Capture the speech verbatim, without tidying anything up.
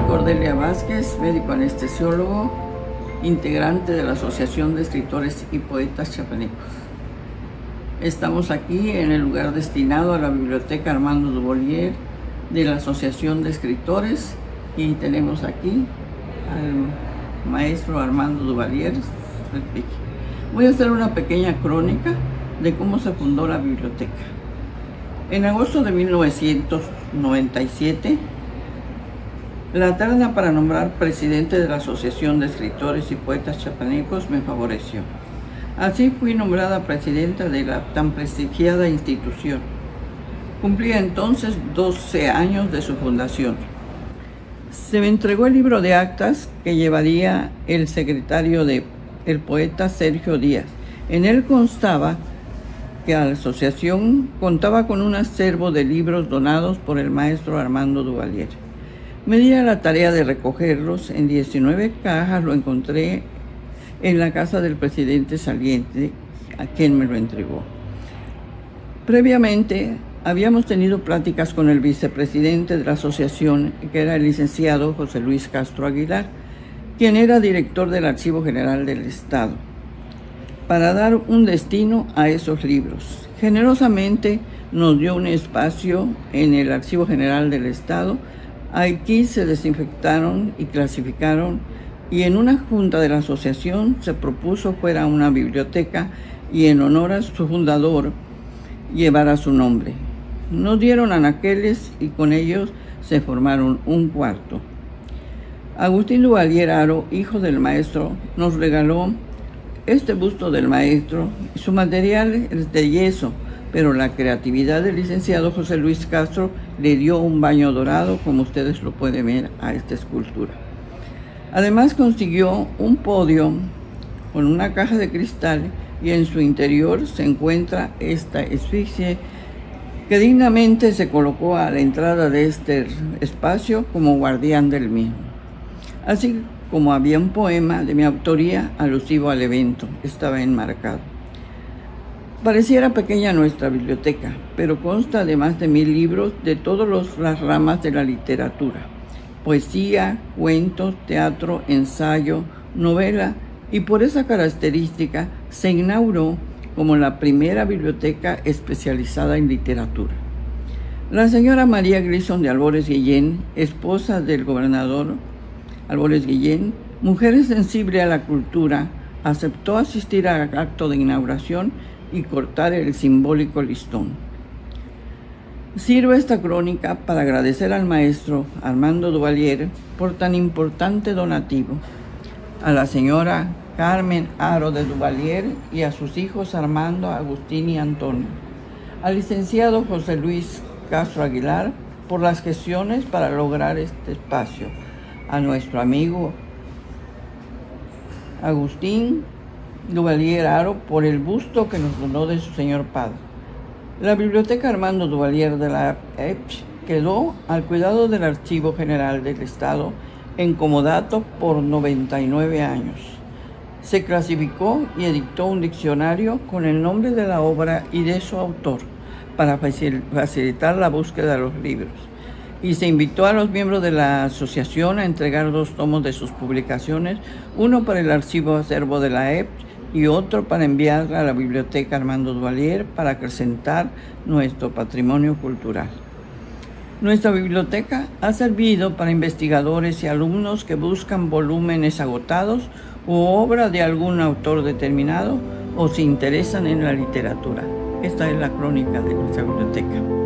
Cordelia Vázquez, médico anestesiólogo, integrante de la Asociación de Escritores y Poetas Chiapanecos. Estamos aquí en el lugar destinado a la Biblioteca Armando Duvalier de la Asociación de Escritores y tenemos aquí al maestro Armando Duvalier. Voy a hacer una pequeña crónica de cómo se fundó la biblioteca. En agosto de mil novecientos noventa y siete, la terna para nombrar presidente de la Asociación de Escritores y Poetas Chiapanecos me favoreció. Así fui nombrada presidenta de la tan prestigiada institución. Cumplía entonces doce años de su fundación. Se me entregó el libro de actas que llevaría el secretario de el poeta Sergio Díaz. En él constaba que la asociación contaba con un acervo de libros donados por el maestro Armando Duvalier. Me di a la tarea de recogerlos. En diecinueve cajas lo encontré en la casa del presidente saliente, a quien me lo entregó. Previamente habíamos tenido pláticas con el vicepresidente de la asociación, que era el licenciado José Luis Castro Aguilar, quien era director del Archivo General del Estado, para dar un destino a esos libros. Generosamente nos dio un espacio en el Archivo General del Estado. Aquí se desinfectaron y clasificaron, y en una junta de la asociación se propuso fuera una biblioteca y en honor a su fundador llevara su nombre. Nos dieron anaqueles y con ellos se formaron un cuarto. Agustín Duvalier Haro, hijo del maestro, nos regaló este busto del maestro. Su material es de yeso, pero la creatividad del licenciado José Luis Castro le dio un baño dorado, como ustedes lo pueden ver, a esta escultura. Además consiguió un podio con una caja de cristal y en su interior se encuentra esta esfinge que dignamente se colocó a la entrada de este espacio como guardián del mismo. Así como había un poema de mi autoría alusivo al evento, estaba enmarcado. Pareciera pequeña nuestra biblioteca, pero consta de más de mil libros de todas las ramas de la literatura: poesía, cuentos, teatro, ensayo, novela, y por esa característica se inauguró como la primera biblioteca especializada en literatura. La señora María Grison de Albores Guillén, esposa del gobernador Albores Guillén, mujer sensible a la cultura, aceptó asistir al acto de inauguración y cortar el simbólico listón. Sirve esta crónica para agradecer al maestro Armando Duvalier por tan importante donativo, a la señora Carmen Haro de Duvalier y a sus hijos Armando, Agustín y Antonio, al licenciado José Luis Castro Aguilar por las gestiones para lograr este espacio, a nuestro amigo Agustín Duvalier Haro por el busto que nos donó de su señor padre. La Biblioteca Armando Duvalier de la E P C quedó al cuidado del Archivo General del Estado en comodato por noventa y nueve años. Se clasificó y editó un diccionario con el nombre de la obra y de su autor para facilitar la búsqueda de los libros. Y se invitó a los miembros de la asociación a entregar dos tomos de sus publicaciones, uno para el archivo acervo de la E P C y otro para enviar a la Biblioteca Armando Duvalier para acrecentar nuestro patrimonio cultural. Nuestra biblioteca ha servido para investigadores y alumnos que buscan volúmenes agotados u obra de algún autor determinado o se interesan en la literatura. Esta es la crónica de nuestra biblioteca.